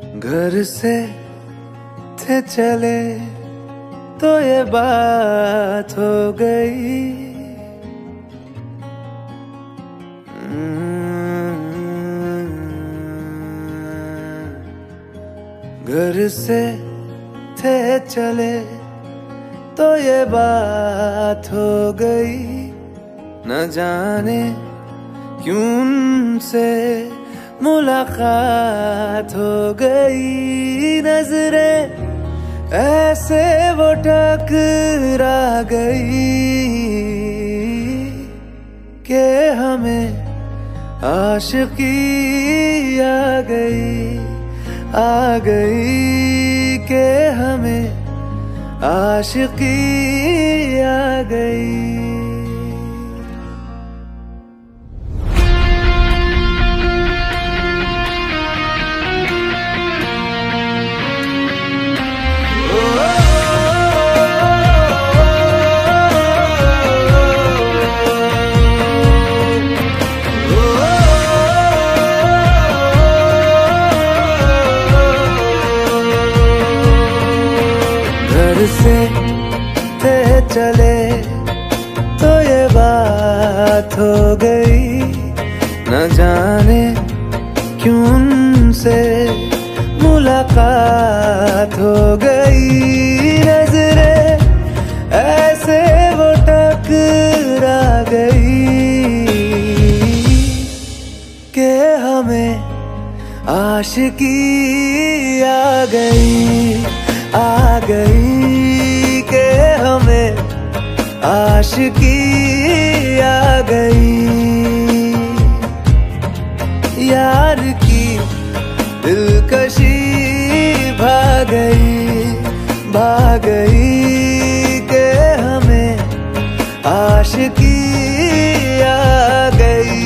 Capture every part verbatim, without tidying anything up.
घर से थे चले तो ये बात हो गई। घर से थे चले तो ये बात हो गई। न जाने क्यों उनसे मुलाकात हो गई। नजरें ऐसे वो टकरा गई कि हमें आशिकी आ गई, आ गई कि हमें आशिकी आ गई। घर से थे चले तो ये बात हो गई। न जाने क्यों उनसे मुलाकात हो गई। नजरें ऐसे वो टकरा गई कि हमें आशिकी आ गई, आ गई कि हमें आशिकी आ गई। यार की दिलकशी भाग गई, भाग गई कि हमें आशिकी आ गई।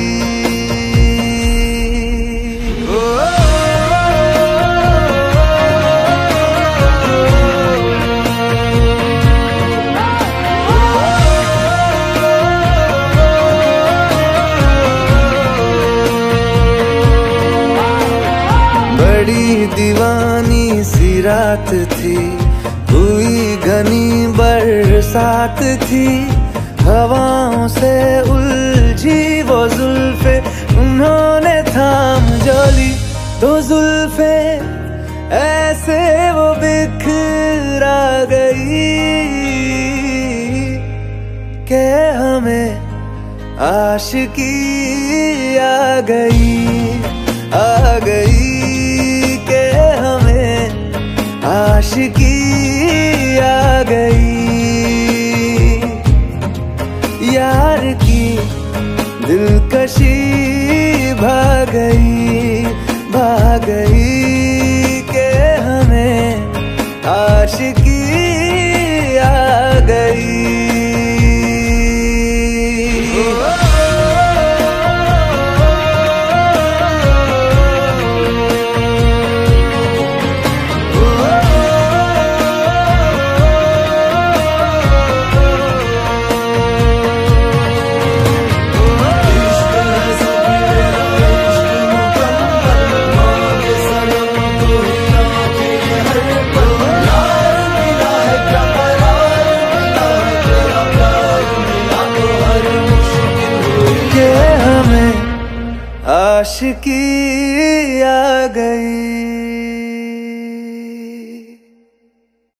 बड़ी दीवानी सी रात थी, हुई घनी बरसात थी। हवाओं से उलझी वो जुल्फे उन्होंने थाम जोली। दो जुल्फे ऐसे वो बिखरा गई कि हमें आशिकी आ गई, आ गई आशिकी आ गई। यार की दिलकशी भाग गई, भाग गई कि हमें आशिकी आ गई। आशिकी आ गई।